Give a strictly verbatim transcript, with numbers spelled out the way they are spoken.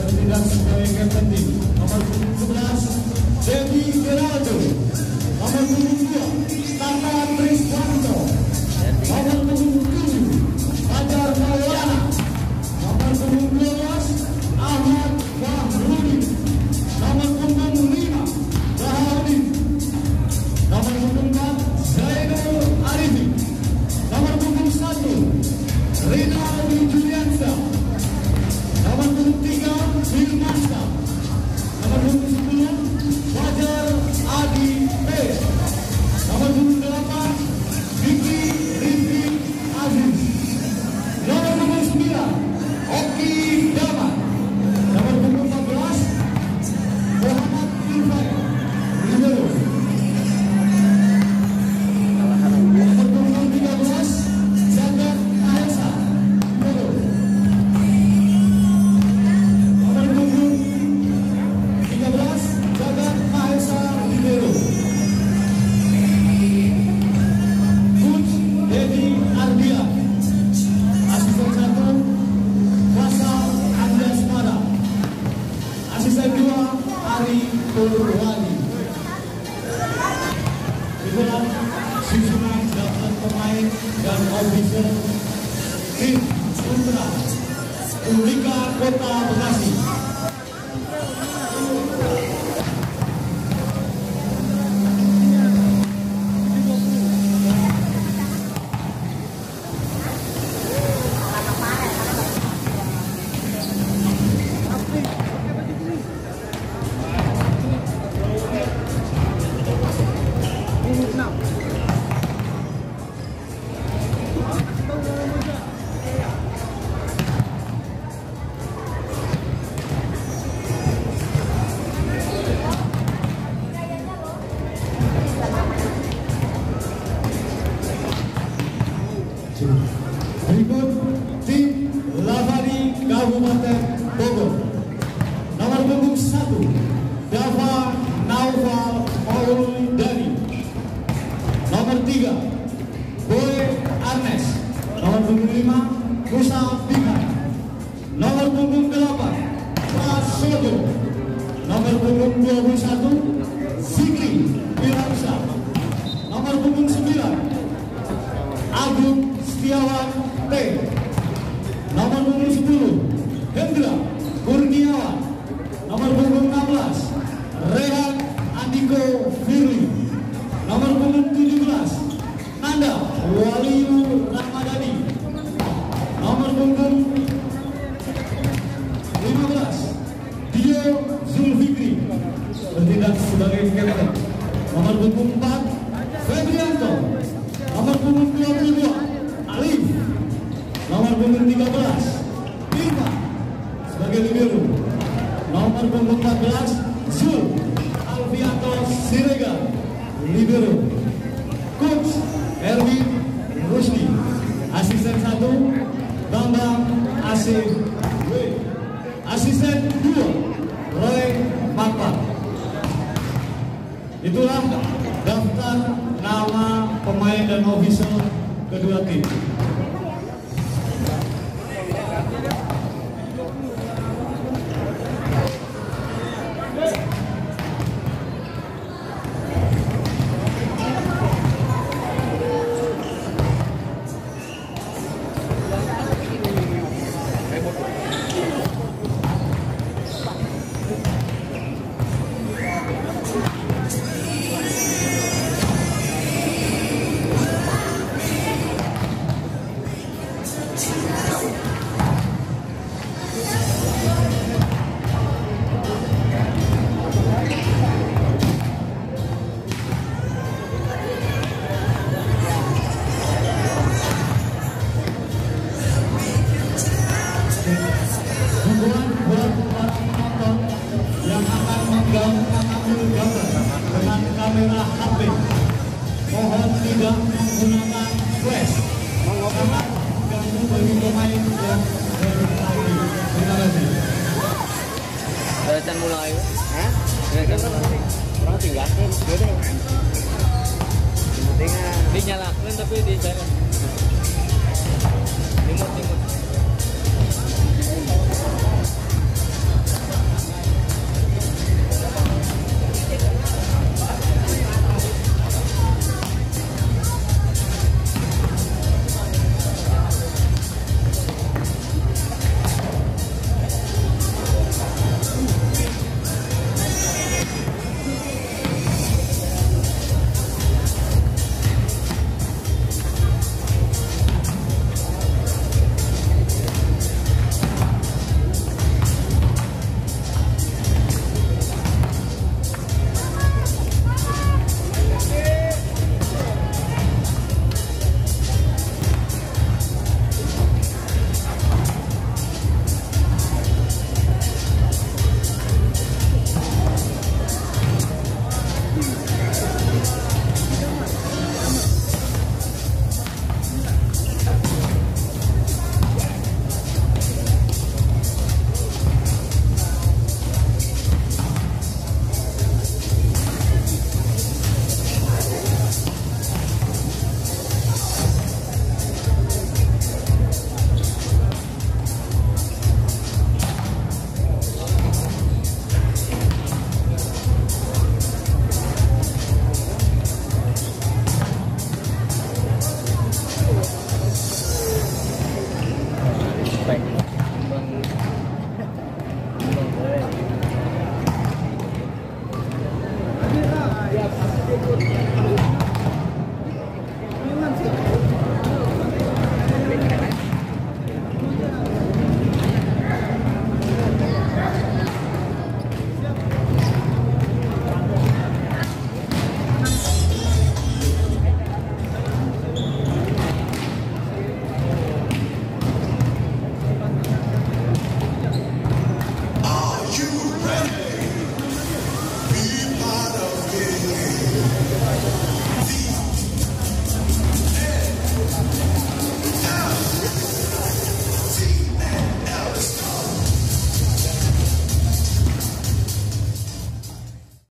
bertindak sebagai kapten tim. Nomor sebelas Devi Geraldo. Nomor dua Tata Triswanto. Nomor tujuh Fajar Maulana. Nomor dua belas Ahmad Wahrudi. Nomor lima Baharudin. Nomor empat Zainul Arifin. Nomor satu Rina Juliansa. Nomor tiga Firmansa. Nomor sepuluh Fajar Adi P. Nomor delapan Vicky Rizky Aziz. Nomor sembilan Oki Daman. Nomor empat belas Muhammad Irfan Ridho. Nomor tiga belas Zakat Aesa Ridho. Nomor tiga belas Zakat Aesa Ridho. Coach Dedi Ardia. Asisten satu Fasal Anjasmara. Asisten dua Ari Purwani. Itulah susunan delapan pemain dan officer tim Ultra Ulika Kota Bekasi. Berikut tim Lavani Kabupaten Bogor. Nomor punggung satu Dava Naufal Maulidani. Nomor tiga Boy Arnes. Nomor punggung lima Musa Bika. Nomor punggung delapan Prasojo. Nomor punggung dua puluh satu Zikri Wiransa. Nomor punggung sembilan Agung Setiawan T. Nomor punggung sepuluh Hendra Kurniawan. Nomor punggung enam belas Rehan Andiko Firly. Nomor punggung tujuh belas Nanda Waliyu Ramadhani. Nomor punggung lima belas Dio Zulfikri bertindak sebagai kapten. Nomor punggung empat Febrianto. Nomor punggung dua puluh dua Alif. Nomor punggung tiga belas Irma sebagai libero. Nomor punggung empat belas Zul Alfianto Siregar libero. Coach Erwin Rusdi. Asisten satu Bambang Asif W. Asisten dua Roy Makbar. Itulah daftar nama pemain dan official kedua tim. Dengan kamera H P, mohon tidak menggunakan flash karena mengganggu bagi pemain yang berlatih. Terima kasih. Belacan mulai, hah? Belacan mulai. Orang tinggalkan, gede. Pentingnya dinyalakan tapi di jalan. Timur timur.